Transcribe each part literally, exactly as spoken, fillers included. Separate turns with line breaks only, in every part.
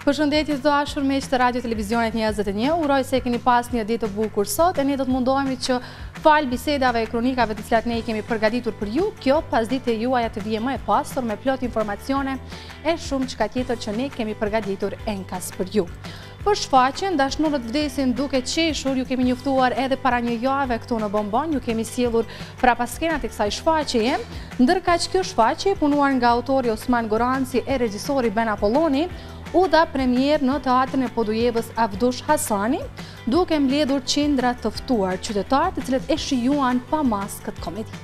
Përshëndetje të dashur miq të Radio Televizionit njëzet e një, uroj se keni pas një ditë të bukur sot, e ne do të mundohemi që fal bisedave e kronikave të cilat ne i kemi përgatitur për ju, kjo pasditë e juaja të vijë më e pastër me plot informacione e shumë çka tjetër që ne kemi përgatitur enkas për ju. Për shfaqjen, dashnurët vdesin duke qeshur, ju kemi njoftuar edhe para një jave këtu në Bombon, ju kemi sjellur prapaskenat e kësaj shfaqjeje, ndërka që kjo shfaqje punuar nga autori Osman Goranci e regjisori Ben Apolloni, u dha premier në teatrin e Podujevës Avdush Hasani, duke mbledhur qindra të ftuar qytetarë të cilët e shijuan pa masë këtë komedi.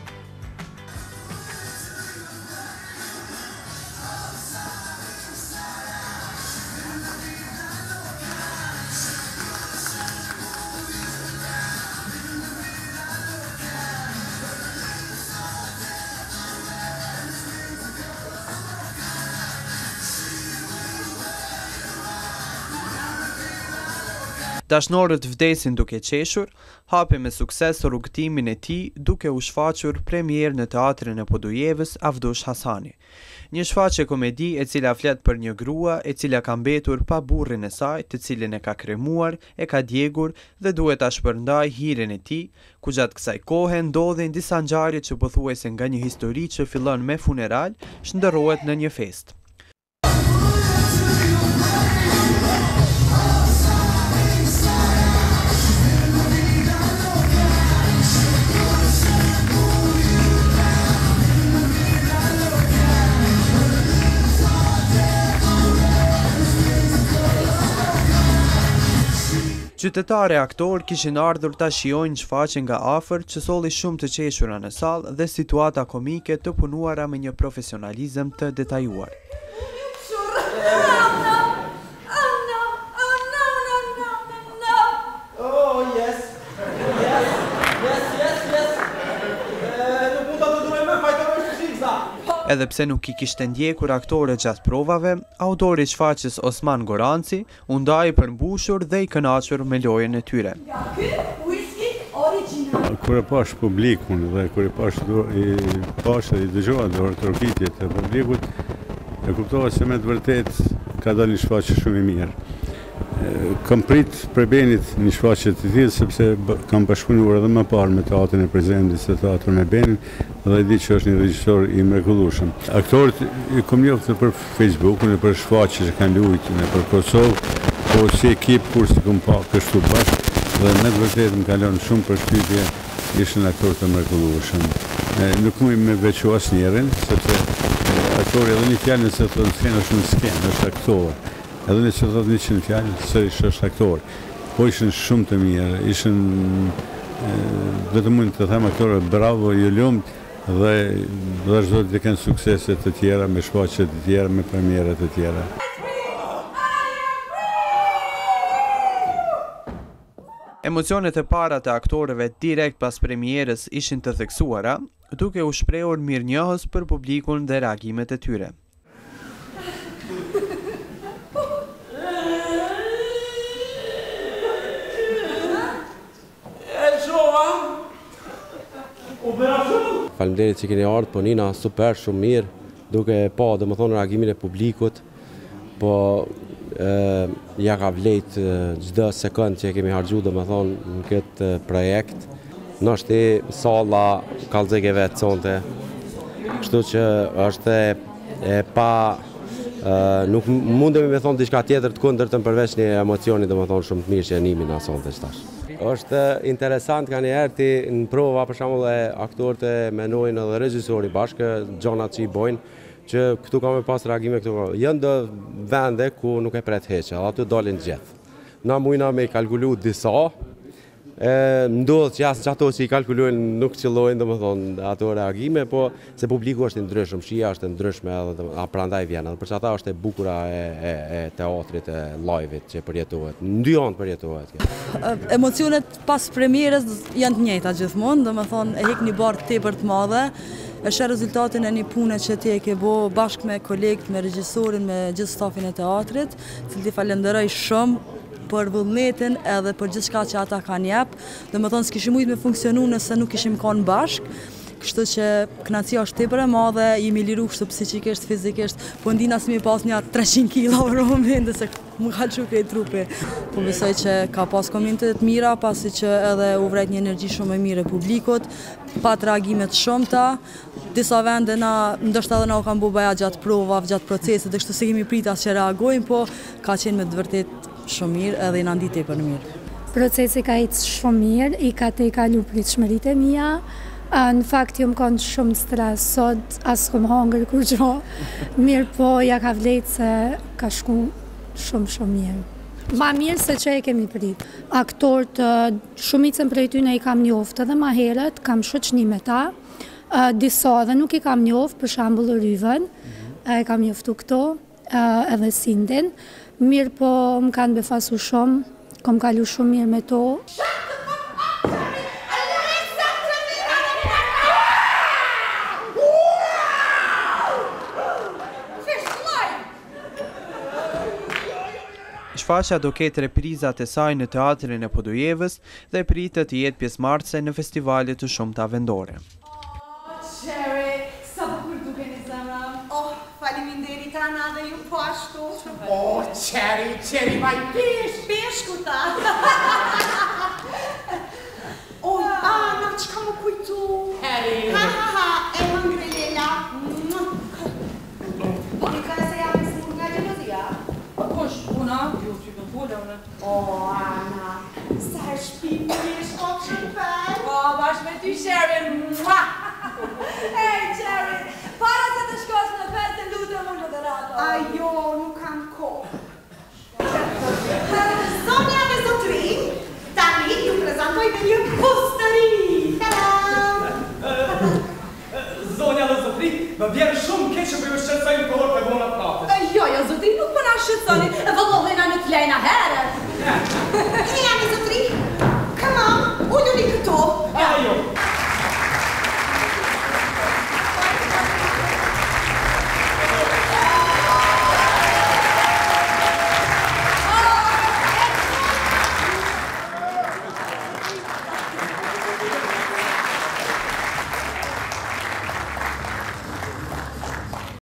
Dashnorët vdesin duke qeshur, hapi me sukses rrugtimin e tij duke u shfaqur premier në teatrin e Podujevës Avdush Hasani. Një shfaqje komedi e cila flet për një grua e cila ka mbetur pa burrin e saj, të cilin e ka kremuar, e ka djegur dhe duhet ta shpërndaj hirin e tij, ku gjatë kësaj kohe ndodhin disa ngjarje që pothuajse nga një histori që fillon me funeral, shndërrohet në një festë. Qytetarë e aktor kishin ardhur ta shijojnë shfaqjen nga afër që solli shumë të qeshura në sallë dhe situata komike të punuara me një profesionalizëm të detajuar. Edhe pse nuk i kishte ndjekur aktorët gjatë provave, autori i shfaqjes Osman Goranci u ndai përmbushur dhe i kënaqur me lojën e tyre.
Kur e pash publikun dhe kur e pash i pash dhe i dëgjova dorëtrokitjet e publikut, e kuptova se me të vërtet ka dalë një shfaqje shumë i mirë. Kam prit prej Benit një shfaqje të tillë sepse kam bashkëpunuar edhe më parë me teatrin e Prezidentit se teatrin e Benit dhe e di që është një regjisor i mrekullueshëm. Aktorët i kam njohur për Facebook-un e për shfaqje që kanë luajtur në për Kosovë, po si ekip kur si kam pa kështu bashkë dhe me të vërtetë më kalon shumë përshtypje, ishin aktorë të mrekullueshëm. Nuk mund me veçu asnjërin sepse aktori edhe një fjalë se thonë se është në skenë, është aktor. Edhe nëse thotë një qind fjalë, sërish është aktor. Po ishin shumë të mirë, ishin dhe të mund të them aktorë bravo, ju lumt dhe vazhdo të kenë suksese të tjera me shfaqje të tjera, me premiere të tjera.
Emocionet e para të aktorëve direkt pas premierës ishin të theksuara, duke u shprehur mirënjohës për publikun dhe reagimet e tyre.
Faleminderit që keni ardhur, po nina super shumë mirë, duke pa dhe më thonë reagimin e publikut, po e, ja ka vlejt çdo sekund që kemi harxhu dhe më thonë në këtë projekt. Nështë i salla kallëzeke vetë sonte, kështu që është e, e pa, e, nuk mundemi me thonë diçka tjetër të kundërtën përveç një emocioni dhe më thonë shumë të mirë që e nimi na sonte qëtash. Është interesant ka njerë ti në prova për shembull e aktorët e menojnë edhe regjisori bashkë, gjonat që i bojnë, që këtu ka me pas reagime këtu. Janë dhe vende ku nuk e pret heqe, aty dalin gjithë. Na mujna me i kalkulu disa, ndodhë që jasë që ato që i kalkulojnë nuk qëllojnë dhe më thonë ato reagime, po se publiku është ndryshëm, shia është ndryshme edhe a prandaj vjen, edhe për që ata është e bukura e, e, e teatrit, e live-it që përjetohet, ndyon përjetohet.
Emocionet pas premierës janë të njëjta gjithmonë, dhe më thonë e hek një barë tepër të madhe, është rezultatin e një pune që ti e ke bo bashkë me kolegët, me regjisorin, me gjithë stafin e teatrit, cilë ti falenderoj shumë për vullnetin edhe për gjithçka që ata kanë jep, dhe më thonë s'kishim mujt me funksionu nëse nuk kishim kanë bashkë. kështu që kënaqësia është tepër e madhe, jemi liru kështu psiqikisht, fizikisht, po ndina si mi pas një treqind kila për moment, dhe se më ka që krejt trupi. Po besoj që ka pas komente të mira, pasi që edhe u vret një energji shumë e mirë e publikut, pat reagimet shumëta, disa vende na, ndoshta edhe na u kanë bu baja gjatë provave, gjatë procesit, dhe kështu se kemi prit as që reagojmë, po ka qenë me të vërtet shumë mirë edhe i na ndit tepër mirë.
Procesi ka ecë shumë mirë, i ka te i kalu pritshmëritë e mia. Në fakt ju më kanë shumë stres, sot as kom hangër kur gjo, mirë po ja ka vlejtë se ka shku shumë shumë mirë. Ma mirë se që e kemi prit. Aktorët, shumicën prej tyne i kam njoftë edhe ma herët, kam shoqni me ta, disa dhe nuk i kam njoftë, për shambull Ryvën, e kam njoftu këto, edhe Sindin, mirë po më kanë befasu shumë, kom kalu shumë mirë me to.
Shfaqja do ketë reprizat e saj në teatrin e Podujevës dhe pritet të jetë pjesëmarrëse në festivalet të shumta vendore.
Qeri, sa bukur dukeni zemra. Oh, faleminderit Ana dhe ju po ashtu. Oh, Qeri, Qeri, vaj pesh, peshku ta. Oh, Ana, çka më kujtu? Heri. Ha, ha, ha, e hëngre Lela. Oni ka se jam si nga gjelozia?
Kush, una? Ju që të fole, une.
O, Ana, sa e shpipish, o qëpër.
O, bashkë me ty, Sherry, mua!
Ej, Qeri,
Para se të shkosh në fest të lutem unë dhe rato.
ajo, nuk kam kohë. Zonja dhe zotrin, tani ju prezentoj me një pustëri. Tadam!
Zonja dhe zotri, më vjen shumë keq që për ju shqetsojnë për orë të bona prate.
Jo, jo, zotrin, nuk për na shqetsoni, vëllohina në të lejna herët.